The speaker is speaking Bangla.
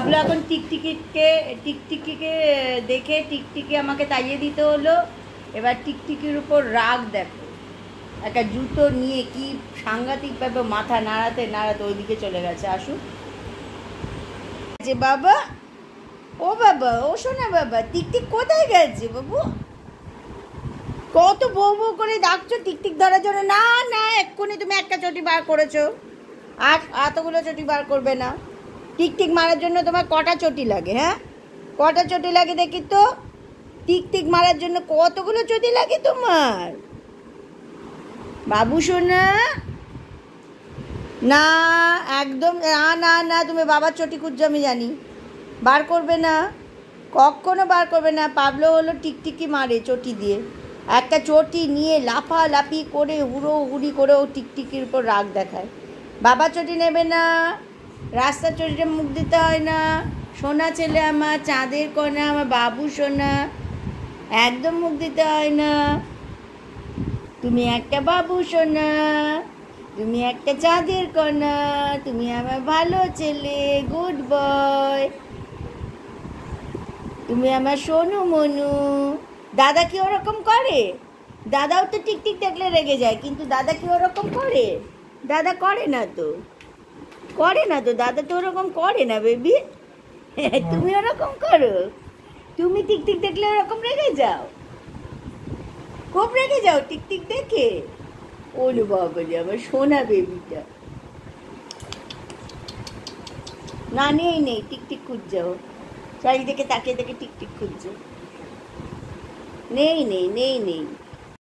বাবলু এখন টিকটিকিকে দেখে টিকটিকি আমাকে তাইয়ে দিতে হলো। এবার টিকটিকির উপর রাগ দেখো, একটা জুতো নিয়ে কি সাংঘাতিকভাবে মাথা নাড়াতে নাড়াতে ওইদিকে চলে গেছে। আসুক যে বাবা, ও বাবা, ও শোনা বাবা, টিকটিক কোথায় গেছে বাবু? কত বউ বউ করে ডাকছো টিকটিক ধরার জন্য। না না, এক্ষুনি তুমি একটা চটি বার করেছো, আর এতগুলো চটি বার করবে না। টিকটিক মারার জন্য তোমার কটা চটি লাগে? হ্যাঁ, কটা চটি লাগে দেখি তো? টিকটিক মারার জন্য কতগুলো চটি লাগে তোমার বাবু সোনা? না, একদম না না না, তুমি বাবার চটি খুঁজছো আমি জানি, বার করবে না, কখনো বার করবে না। পাবলো হলো টিকটিকি মারে চটি দিয়ে, একটা চটি নিয়ে লাফালাফি করে হুড়োহুড়ি করে ও টিকটিকির উপর রাগ দেখায়। বাবা চটি নেবে না, রাস্তার চটিতে মুখ দিতে হয় না। সোনা ছেলে আমার, চাঁদের কণা আমার বাবু সোনা, একদম মুখ দিতে হয় না। তুমি একটা বাবু সোনা, তুমি একটা চাঁদের কণা, তুমি আমার ভালো ছেলে, গুড বয়, তুমি আমার সোনু মনু। দাদা কি ওরকম করে? দাদাও তো টিকটিক দেখলে রেগে যায়, কিন্তু দাদা কি ওরকম করে? দাদা করে না তো, করে না তো, দাদা তো ওরকম করে না বেবি। তুমি ওরকম করো? তুমি টিকটিক দেখলে ওরকম রেগে যাও? খুব রেগে যাও টিকটিক দেখে? ওরে বাবা রে, আমার সোনা বেবিটা। না, নেই নেই, টিকটিক খুঁজছো, চারিদিকে তাকিয়ে দেখে টিকটিক খুঁজছো। নেই নেই নেই নেই।